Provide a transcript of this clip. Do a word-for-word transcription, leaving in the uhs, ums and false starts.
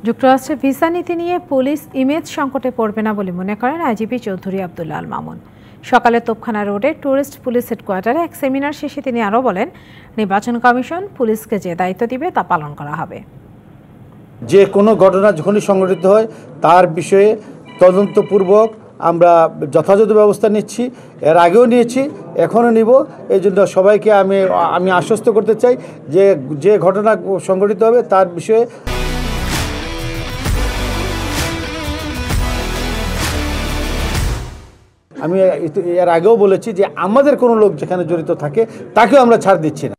যুক্তরাষ্ট্রের ভিসা নীতি নিয়ে পুলিশ ইমেজ সংকটে পড়বে না বলে মনে করেন আইজিপি চৌধুরী আব্দুল্লাহ আল মামুন। সকালে তোপখানা রোডে টুরিস্ট পুলিশ হেডকোয়ার্টারে এক সেমিনার শেষে তিনি আরও বলেন, নির্বাচন কমিশন পুলিশকে যে দায়িত্ব দিবে তা পালন করা হবে। যে কোনো ঘটনা যখনই সংঘটিত হয় তার বিষয়ে তদন্তপূর্বক আমরা যথাযথ ব্যবস্থা নিচ্ছি, এর আগেও নিয়েছি, এখনও নিব। এই জন্য সবাইকে আমি আমি আশ্বস্ত করতে চাই যে যে ঘটনা সংঘটিত হবে তার বিষয়ে আমি এর আগেও বলেছি যে আমাদের কোনো লোক যেখানে জড়িত থাকে তাকেও আমরা ছাড় দিচ্ছি না।